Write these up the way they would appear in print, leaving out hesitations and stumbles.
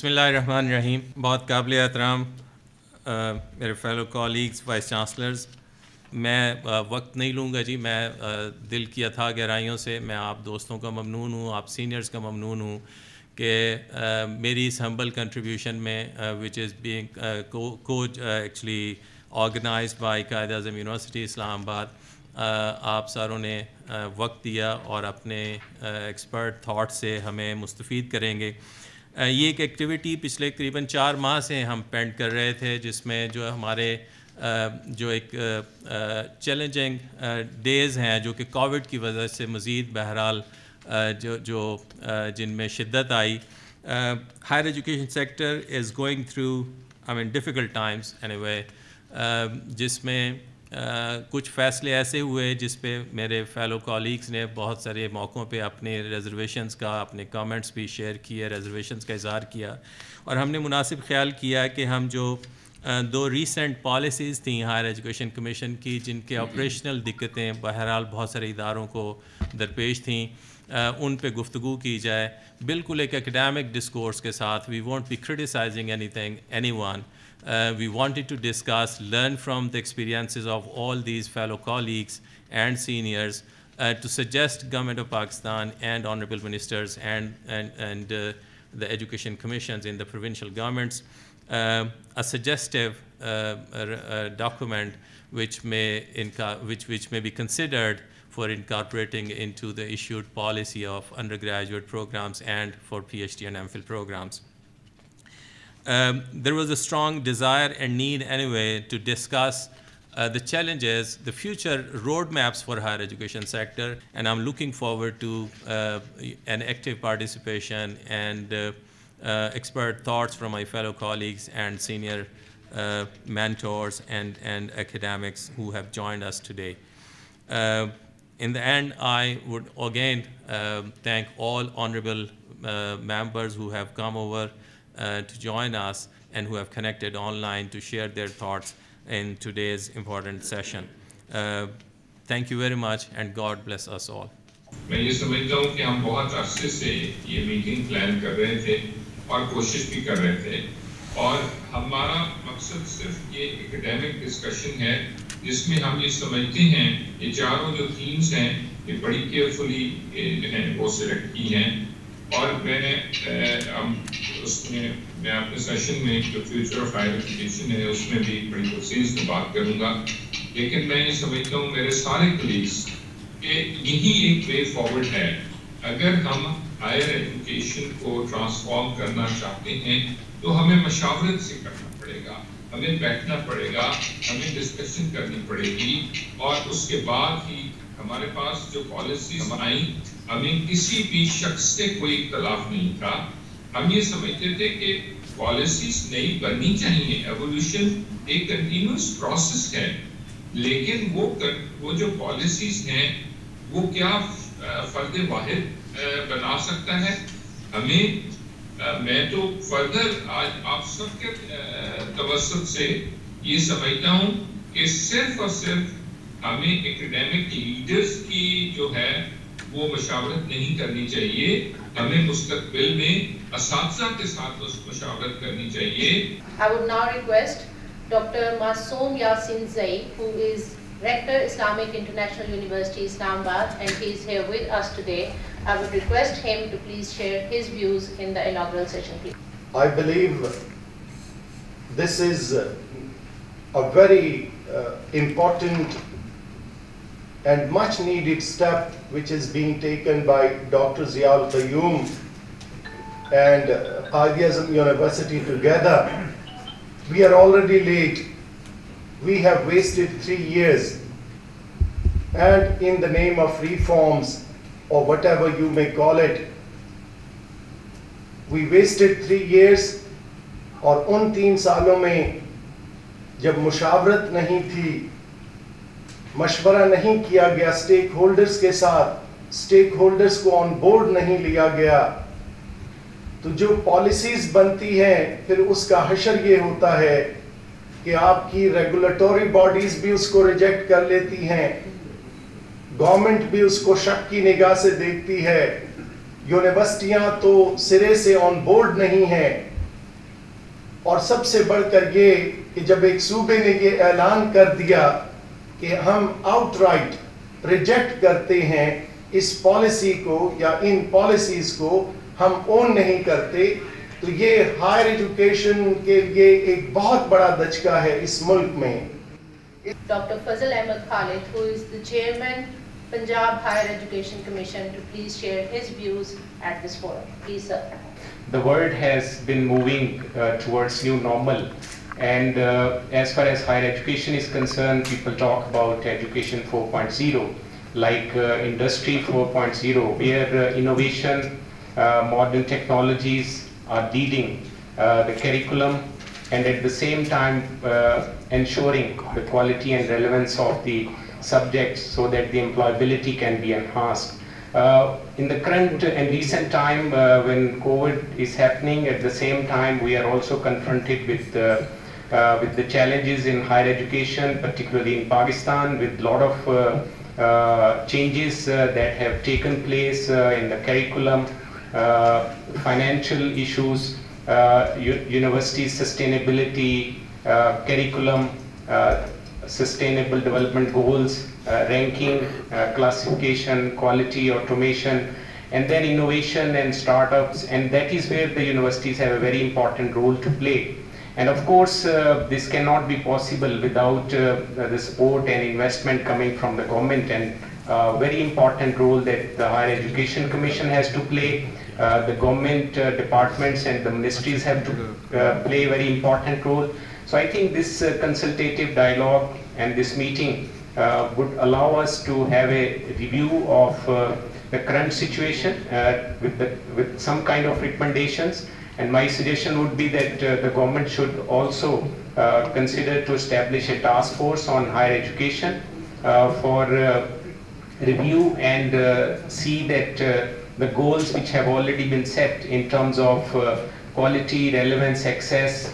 بسم اللہ الرحمن الرحیم. بہت قابل احترام میرے فیلو کالیگز، وائس چانسلرز، میں وقت نہیں لوں گا جی. میں دل کی اتھاہ گہرائیوں سے میں آپ دوستوں کا ممنون ہوں، آپ سینئرز کا ممنون ہوں کہ میری اس ہمبل کنٹریبیوشن میں which is being coach actually organised by Quaid Azam university اسلام آباد، آپ ساروں نے وقت دیا اور اپنے ایکسپرٹ تھاٹ سے ہمیں مستفید کریں گے. یہ ایک ایکٹیویٹی پچھلے تقریباً 4 ماہ سے ہم پینڈ کر رہے تھے، جس میں جو ہمارے جو ایک چیلنجنگ ڈیز ہیں جو کہ کووڈ کی وجہ سے مزید بہرحال جن میں شدت آئی. Higher education sector is going through difficult times anyway, جس میں کچھ فیصلے ایسے ہوئے جس پہ میرے فیلو کالیگز نے بہت سارے موقعوں پہ اپنے ریزرویشنز کا، اپنے کامنٹس بھی شیئر کیے، ریزرویشنز کا اظہار کیا، اور ہم نے مناسب خیال کیا کہ ہم جو 2 ریسنٹ پالیسیز تھیں ہائر ایجوکیشن کمیشن کی، جن کے آپریشنل دقتیں بہرحال بہت سارے اداروں کو درپیش تھیں، ان پہ گفتگو کی جائے بالکل ایک اکیڈیمک ڈسکورس کے ساتھ. We won't be criticising anyone. We wanted to discuss, learn from the experiences of all these fellow colleagues and seniors to suggest Government of Pakistan and Honorable Ministers and the education commissions in the provincial governments a suggestive document which may be considered for incorporating into the issued policy of undergraduate programs and for PhD and MPhil programs. There was a strong desire and need anyway to discuss the challenges, the future roadmaps for higher education sector, and I'm looking forward to an active participation and expert thoughts from my fellow colleagues and senior mentors and academics who have joined us today. In the end, I would again thank all honorable members who have come over to join us and who have connected online to share their thoughts in today's important session. Thank you very much and God bless us all. میں یہ سمجھتا ہوں کہ ہم بہت عرصے سے یہ میٹنگ پلان کر رہے تھے اور کوشش بھی کر رہے تھے، اور ہمارا مقصد صرف یہ ایکیڈیمک ڈسکشن ہے جس میں ہم یہ سمجھتے ہیں یہ چاروں جو تھیمز ہیں یہ بڑی کیئرفلی جو ہیں وہ سلیکٹ کی ہیں، اور میں نے اپنے سیشن میں جو فیوچر آف ہائر ایجوکیشن ہے اس میں بھی بڑی تفصیل سے بات کروں گا. لیکن میں یہ سمجھتا ہوں میرے سارے کلیگس کہ یہی ایک وے فارورڈ ہے. اگر ہم ہائر ایجوکیشن کو ٹرانسفارم کرنا چاہتے ہیں تو ہمیں مشاورت سے کرنا پڑے گا، ہمیں بیٹھنا پڑے گا، ہمیں ڈسکشن کرنی پڑے گی، اور اس کے بعد ہی ہمارے پاس جو پالیسیز آئیں ہمیں کسی بھی شخص سے کوئی اختلاف نہیں تھا. ہم یہ سمجھتے تھے کہ پالیسیز نئی بننی چاہیے، ایوولوشن ایک کنٹینیوس پروسیس ہے، لیکن وہ جو پالیسیز ہیں وہ کیا فرد واحد بنا سکتا ہے ہمیں. میں تو فردر آج آپ سب کے توسط سے یہ سمجھتا ہوں کہ صرف اور صرف ہمیں ایکیڈیمک لیڈرز کی جو ہے وہ مشاورت نہیں کرنی چاہیے، ہمیں مستقبل میں اساتذہ کے ساتھ مشاورت کرنی چاہیے. I would now request Dr. Masoom Yasin Zaid, who is Rector Islamic International University Islamabad, and he is here with us today. I would request him to please share his views in the inaugural session, please. I believe this is a very important and much needed step which is being taken by Dr. Zia al-Qayyum and Qaid Azam University together. We are already late. We have wasted 3 years, and in the name of reforms or whatever you may call it, we wasted 3 years. اور ان 3 سالوں میں جب مشاورت نہیں تھی، مشورہ نہیں کیا گیا سٹیک ہولڈرز کے ساتھ، سٹیک ہولڈرز کو آن بورڈ نہیں لیا گیا، تو جو پالیسیز بنتی ہیں پھر اس کا حشر یہ ہوتا ہے کہ آپ کی ریگولیٹوری باڈیز بھی اس کو ریجیکٹ کر لیتی ہیں، گورنمنٹ بھی اس کو شک کی نگاہ سے دیکھتی ہے، یونیورسٹیاں تو سرے سے آن بورڈ نہیں ہیں، اور سب سے بڑھ کر یہ کہ جب ایک صوبے نے یہ اعلان کر دیا کہ ہم آؤٹ رائٹ ریجیکٹ کرتے ہیں اس پالیسی کو یا ان پالیسیز کو ہم اون نہیں کرتے, تو یہ ہائر ایجوکیشن کے لیے ایک بہت بڑا دھچکا ہے اس ملک میں. Dr. Fazal Ahmed Khalid, who is the chairman Punjab Higher Education Commission, to please share his views at this forum. Please, sir. The world has been moving towards new normal, and as far as higher education is concerned, people talk about education 4.0, like industry 4.0, where innovation, modern technologies are leading the curriculum, and at the same time ensuring the quality and relevance of the subjects so that the employability can be enhanced. In the current and recent time when COVID is happening, at the same time we are also confronted with the challenges in higher education, particularly in Pakistan, with a lot of changes that have taken place in the curriculum, financial issues, university sustainability, curriculum, sustainable development goals, ranking, classification, quality, automation, and then innovation and startups, and that is where the universities have a very important role to play. And of course, this cannot be possible without the support and investment coming from the government, and very important role that the Higher Education Commission has to play. The government departments and the ministries have to play a very important role. So I think this consultative dialogue and this meeting would allow us to have a review of the current situation with some kind of recommendations. And my suggestion would be that the government should also consider to establish a task force on higher education for review and see that the goals which have already been set in terms of quality, relevance, access,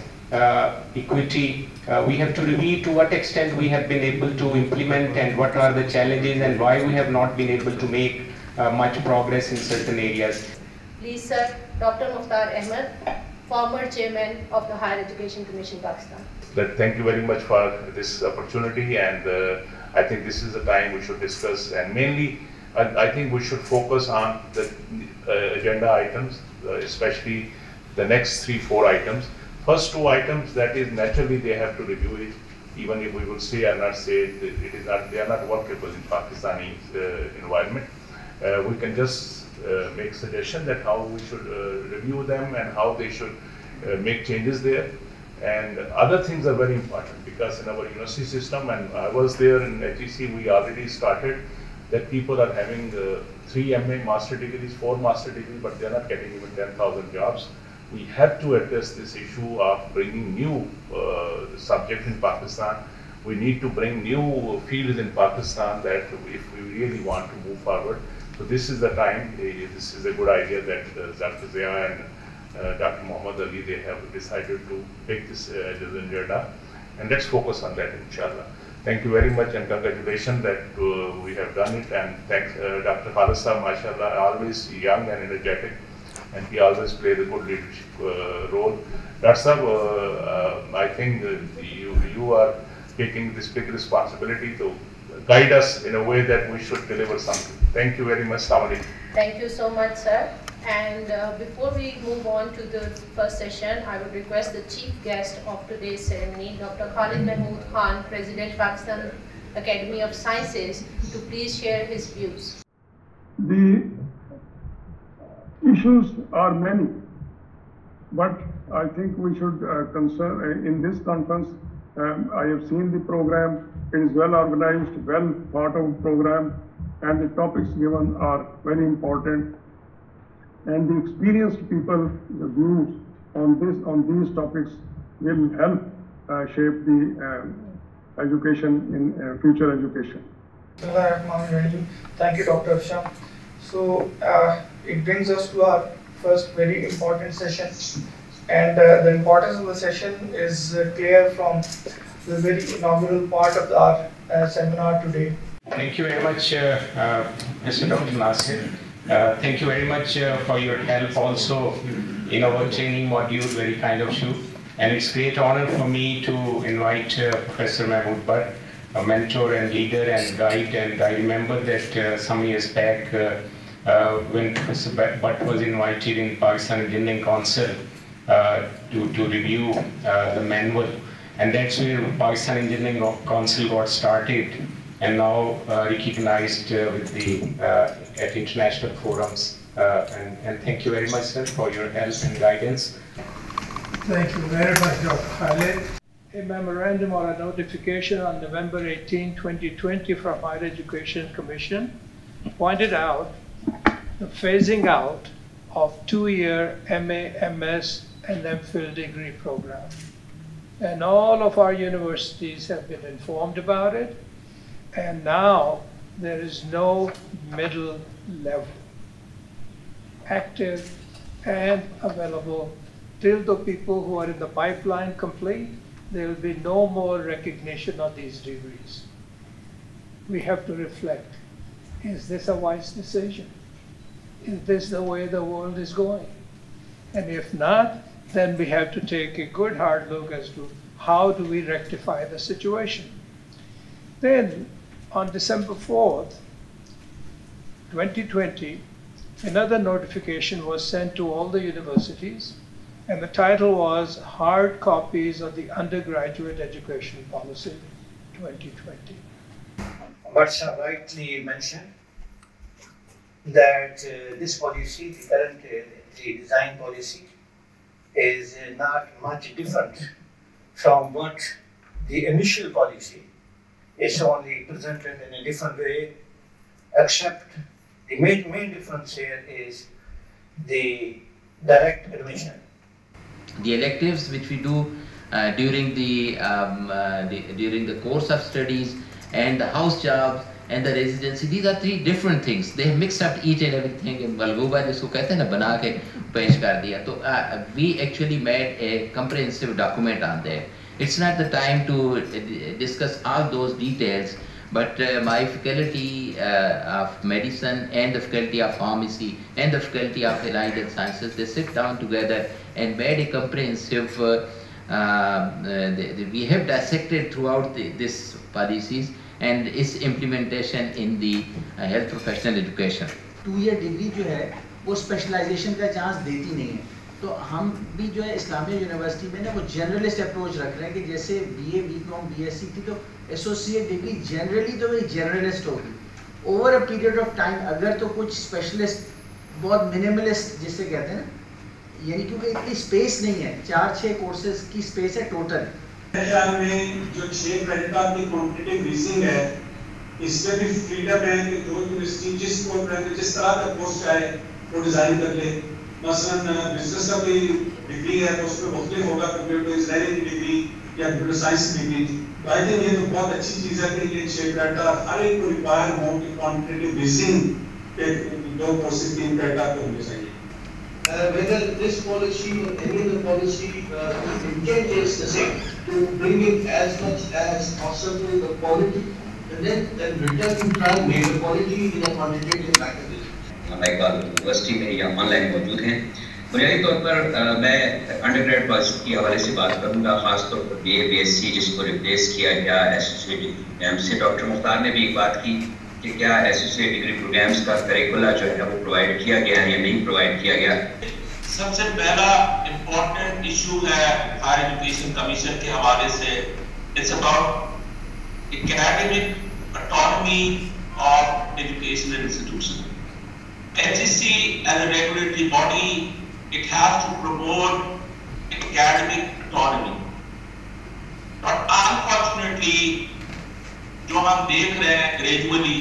equity, we have to review to what extent we have been able to implement and what are the challenges and why we have not been able to make much progress in certain areas. Please, sir, Dr. Mukhtar Ahmed, former chairman of the Higher Education Commission, Pakistan. Thank you very much for this opportunity, and I think this is the time we should discuss, and mainly I think we should focus on the agenda items, especially the next 3-4 items. First 2 items, that is naturally they have to review it, even if we will say or not say they are not workable in Pakistani environment. We can just make suggestion that how we should review them and how they should make changes there. And other things are very important because in our university system, and I was there in HEC, we already started that people are having 3 MA master degrees, 4 master degrees, but they are not getting even 10,000 jobs. We have to address this issue of bringing new subjects in Pakistan. We need to bring new fields in Pakistan that if we really want to move forward. So this is the time, this is a good idea that Dr. Zia and Dr. Muhammad Ali, they have decided to take this as an agenda. And let's focus on that, inshallah. Thank you very much and congratulations that we have done it. And thanks Dr. Khalid Sahab, mashallah, always young and energetic. And he always played a good leadership role. Dr. Sahab, I think you are taking this big responsibility to guide us in a way that we should deliver something. Thank you very much. Assalamu alaikum. Thank you so much, sir. And before we move on to the first session, I would request the chief guest of today's ceremony, Dr. Khalid Mahmood Khan, President, Pakistan Academy of Sciences, to please share his views. The issues are many, but I think we should concern in this conference. I have seen the program. It is well organized, well thought of program, and the topics given are very important. And the experienced people, the views on these topics will help shape the education in future education. Thank you, Dr. Afsham. So it brings us to our first very important session, and the importance of the session is clear from the very inaugural part of our seminar today. Thank you very much, Mr. Dr. Nasir. Thank you very much for your help also in our training module, very kind of you. And it's a great honor for me to invite Professor Mahmood Butt, a mentor and leader and guide. And I remember that some years back when Professor Butt was invited in Pakistan Engineering Council to review the manual. And that's where Pakistan Engineering Council got started and now recognized with at international forums. And thank you very much, sir, for your help and guidance. Thank you very much, Dr. Khalid. A memorandum or a notification on November 18, 2020 from Higher Education Commission pointed out the phasing out of 2-year MA, MS, and MPhil degree program. And all of our universities have been informed about it, and now there is no middle level active and available. Till the people who are in the pipeline complete, there will be no more recognition of these degrees. We have to reflect, is this a wise decision? Is this the way the world is going? And if not, then we have to take a good hard look as to how do we rectify the situation. Then on December 4th, 2020, another notification was sent to all the universities, and the title was Hard Copies of the Undergraduate Education Policy 2020. But rightly mentioned that this policy, the current the design policy, is not much different from what the initial policy is, only presented in a different way, except the main difference here is the direct admission. The electives which we do during the course of studies, and the house jobs and the residency, these are 3 different things. They have mixed up each and everything. Malgooba jisko kehte hain na, bana ke pesh kar diya. So we actually made a comprehensive document on that. It's not the time to discuss all those details, but my faculty of medicine and the faculty of pharmacy and the faculty of allied health sciences, they sit down together and made a comprehensive, we have dissected throughout these policies and its implementation in the health professional education. 2-year degree जो है वो specialization का chance देती नहीं है, तो हम भी जो है इस्लामिया यूनिवर्सिटी में ना वो generalist approach रख रहे हैं कि जैसे BA, BCom, BSc थी तो associate degree generally तो वही generalist होगी. Over a period of time अगर तो कुछ specialist बहुत minimalist जिसे कहते हैं ना, यानी क्योंकि इतनी space नहीं है, 4-6 courses की space है total. में जो 6 क्रेडिट का अपनी कॉम्पिटिटिव रीजनिंग है, इसमें भी फ्रीडम है कि जो यूनिवर्सिटी जिस तरह का कोर्स चाहे वो डिजाइन कर ले. मसलन बिजनेस का कोई डिग्री है तो उसमें मुख्तलिफ होगा कंप्यूटर टू इंजीनियरिंग की डिग्री या कंप्यूटर साइंस की डिग्री. तो आई थिंक ये तो बहुत अच्छी चीज़ है कि ये 6 क्रेडिट का हर एक को रिक्वायर हो कि कॉम्पिटिटिव रीजनिंग के 2 कोर्सेज 3 क्रेडिट का होने चाहिए. Whether this policy or any other policy, the intent is the same, to bring in as much as possible the quality, and then return in try make the quality in a quantitative factor. मैं एक बार university में या online मौजूद हैं. बुनियादी तौर पर मैं अंडरग्रेड कोर्स की हवाले से बात करूँगा, खासतौर पर BA, BSc जिसको रिप्लेस किया गया एसोसिएट डिग्री प्रोग्राम से. डॉक्टर मुख्तार ने भी एक बात की कि क्या एसोसिएट डिग्री प्रोग्राम्स का करिकुला जो है वो प्रोवाइड किया गया है या नहीं प्रोवाइड किया गया. सबसे पहला इम्पोर्टेंट इशू है हायर एजुकेशन कमीशन के हवाले से, it's about academic autonomy of educational institution. HEC as a regulatory body, it has to promote academic autonomy. But unfortunately, जो हम देख रहे हैं ग्रेजुअली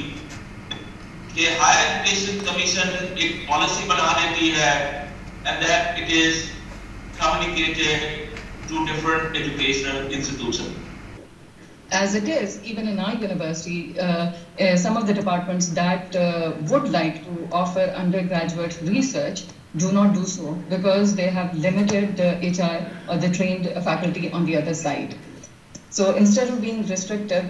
कि हायर एजुकेशन कमीशन एक पॉलिसी बना देती है and that it is communicated to different educational institutions. As it is, even in our university, some of the departments that would like to offer undergraduate research do not do so because they have limited HR or the trained faculty on the other side. So instead of being restrictive,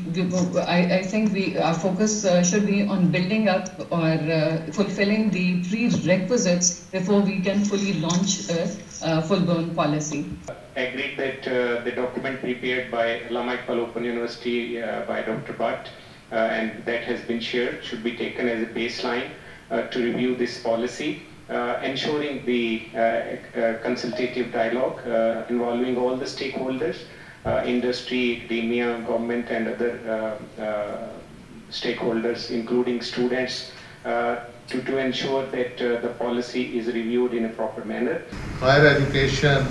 I think our focus should be on building up or fulfilling the prerequisites before we can fully launch a full-blown policy. agreed that the document prepared by Allama Iqbal Open University by Dr. Bhatt, and that has been shared, should be taken as a baseline to review this policy, ensuring the consultative dialogue involving all the stakeholders, industry, academia, government, and other stakeholders, including students, to ensure that the policy is reviewed in a proper manner. Higher education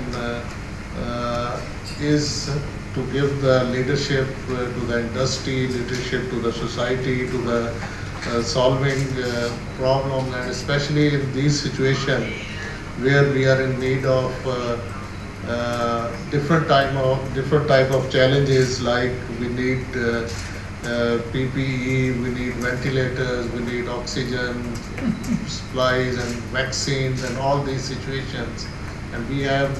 is to give the leadership to the industry, leadership to the society, to the solving problem, and especially in these situations where we are in need of different type of challenges, like we need PPE, we need ventilators, we need oxygen supplies and vaccines and all these situations, and we have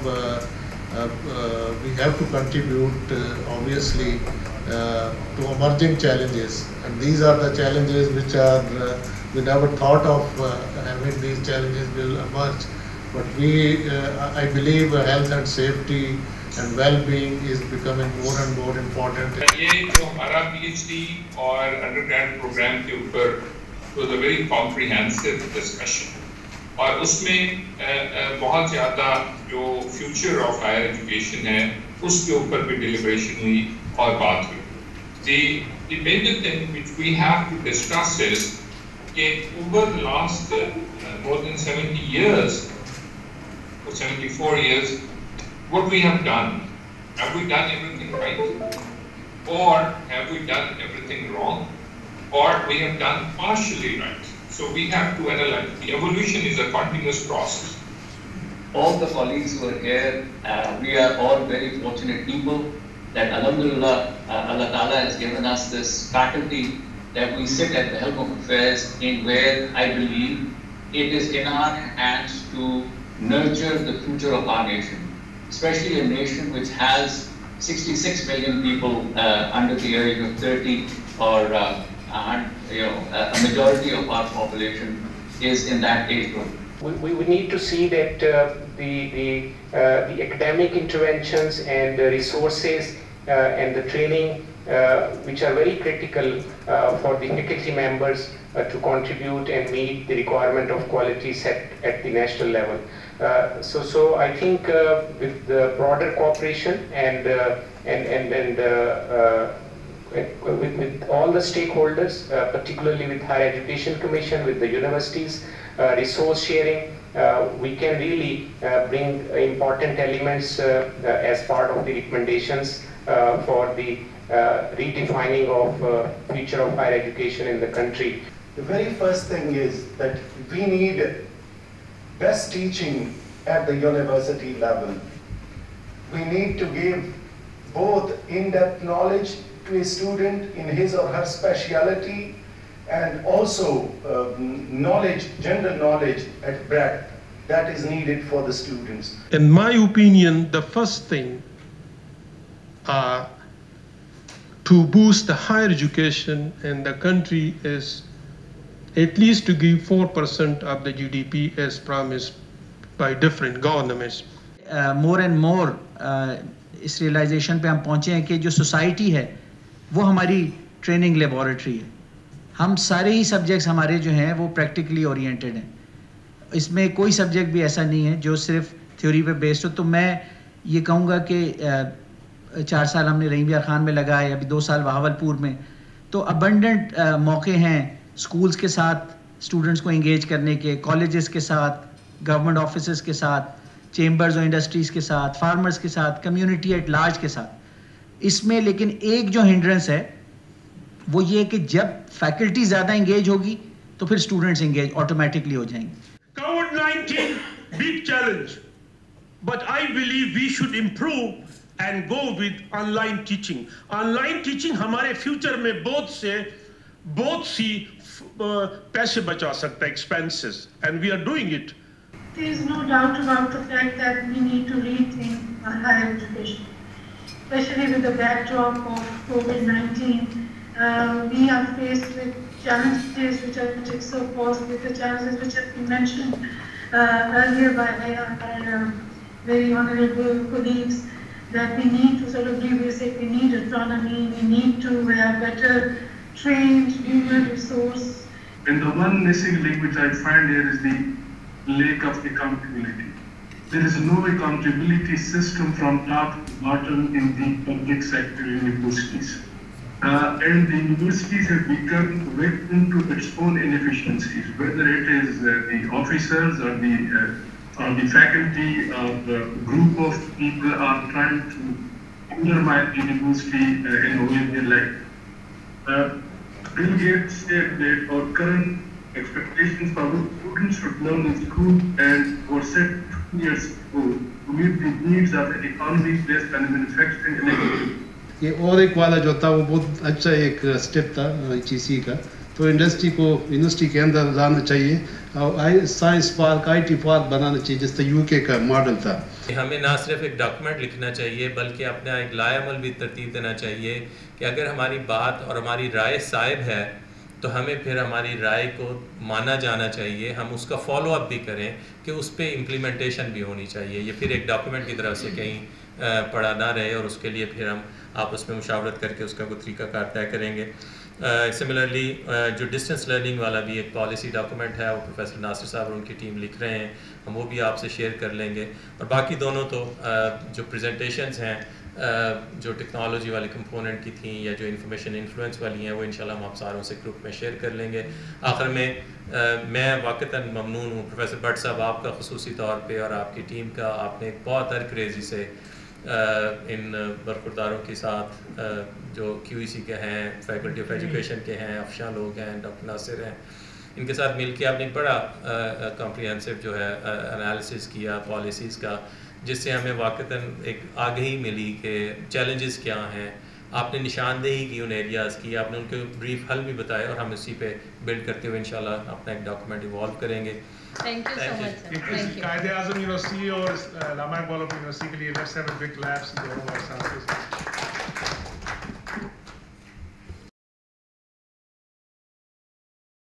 to contribute obviously to emerging challenges, and these are the challenges which are we never thought of having. These challenges will emerge, but I believe health and safety and well-being is becoming more and more important. ये जो हमारा PhD और undergrad program के ऊपर was a very comprehensive discussion, और उसमें बहुत ज़्यादा जो future of higher education है उसके ऊपर भी deliberation हुई और बात हुई. The major thing which we have to discuss is that over the last more than 70 years or 74 years, what we have done. Have we done everything right? Or have we done everything wrong? Or we have done partially right? So we have to analyze. The evolution is a continuous process. All the colleagues who are here, we are all very fortunate people that Alhamdulillah, Allah Ta'ala has given us this faculty that we sit at the helm of affairs in where I believe it is in our hands to nurture the future of our nation. Especially a nation which has 66 million people under the age of 30, or a majority of our population is in that age group. We need to see that the academic interventions and the resources and the training which are very critical for the faculty members to contribute and meet the requirement of quality set at the national level. So I think with the broader cooperation and with all the stakeholders, particularly with Higher Education Commission, with the universities, resource sharing, we can really bring important elements as part of the recommendations for the redefining of future of higher education in the country. The very first thing is that we need best teaching at the university level. We need to give both in-depth knowledge to a student in his or her specialty, and also knowledge, general knowledge at breadth that is needed for the students. In my opinion, the first thing to boost the higher education in the country is at least to give 4% of the GDP as promised by different governments. More and more इस realization पे हम पहुँचे हैं कि जो society है वो हमारी training laboratory है. हम सारे ही subjects हमारे जो हैं वो practically oriented हैं. इसमें कोई subject भी ऐसा नहीं है जो सिर्फ theory पे based हो. तो मैं ये कहूँगा कि 4 साल हमने रहीम यार खान में लगाए, अभी 2 साल बहावलपुर में, तो abundant मौके हैं schools के साथ students को engage करने के, colleges के साथ, government offices के साथ, chambers और industries के साथ, farmers के साथ, community at large के साथ. इसमें लेकिन एक जो hindrance है वो ये कि जब faculty ज़्यादा engage होगी तो फिर students engage automatically हो जाएंगे. COVID-19 big challenge, but I believe we should improve and go with online teaching. Online teaching हमारे future में बहुत सी पैसे बचा सकता है, expenses, and we are doing it. There is no doubt about the fact that we need to rethink our higher education, especially with the backdrop of COVID-19. We are faced with challenges which are juxtaposed with the challenges which have been mentioned earlier by our very honorable colleagues. that we need to sort of revisit, we need autonomy, we need to have better trained human resource. And the one missing link which I find here is the lack of accountability. There is no accountability system from top to bottom in the public sector universities. And the universities have become victim to its own inefficiencies, whether it is the officers or the faculty or the group of people are trying to undermine the university in a way they like. Bill Gates said that our current expectations for what students should learn in school and were set 2 years ago to meet the needs of the economy based on manufacturing and agriculture. ये और एक वाला जो था वो बहुत अच्छा एक स्टेप था HEC का, तो इंडस्ट्री को यूनिवर्सिटी के अंदर लाना चाहिए और साइंस पार्क IT पार्क बनाना चाहिए जिस तरह UK का मॉडल था. हमें ना सिर्फ एक डॉक्यूमेंट लिखना चाहिए बल्कि अपना एक लायामल भी तरतीब देना चाहिए कि अगर हमारी बात और हमारी राय साहिब है तो हमें फिर हमारी राय को माना जाना चाहिए, हम उसका फॉलो अप भी करें कि उस पर इम्प्लीमेंटेशन भी होनी चाहिए. ये फिर एक डॉक्यूमेंट की तरफ से कहीं पड़ा ना रहे और उसके लिए फिर हम आपस में मुशावरत करके उसका कोई तरीक़ाकार तय करेंगे. सिमिलरली जो डिस्टेंस लर्निंग वाला भी एक पॉलिसी डॉक्यूमेंट है वो प्रोफेसर नासिर साहब और उनकी टीम लिख रहे हैं, हम वो भी आपसे शेयर कर लेंगे. और बाकी दोनों तो जो प्रेजेंटेशंस हैं जो टेक्नोलॉजी वाले कंपोनेंट की थी या जो इंफॉर्मेशन इन्फ्लुएंस वाली हैं वो इंशाल्लाह हम आप सारों से ग्रुप में शेयर कर लेंगे. आखिर में मैं वाक़तन ममनून हूँ प्रोफेसर भट्ट साहब आपका ख़ुसूसी तौर पे और आपकी टीम का. आपने बहुत अरक्रेज़ी से इन बरखुरदारों के साथ जो QEC के हैं, फैकल्टी ऑफ एजुकेशन के हैं, अफशा लोग हैं, डॉक्टर नासिर हैं, इनके साथ मिलके आपने बड़ा कॉम्प्रिहेंसिव जो है एनालिसिस किया पॉलिसीज़ का, जिससे हमें वाक़तन एक आगाही मिली कि चैलेंजेस क्या हैं. आपने निशानदेही की उन एरियाज़ की, आपने उनके ब्रीफ हल भी बताए और हम इसी पे बिल्ड करते हुए इंशाल्लाह अपना एक डॉक्यूमेंट इवॉल्व करेंगे. Thank you so much, sir. Thank you. Qaid-e-Azam University और Allama Iqbal University के लिए let's have a big claps.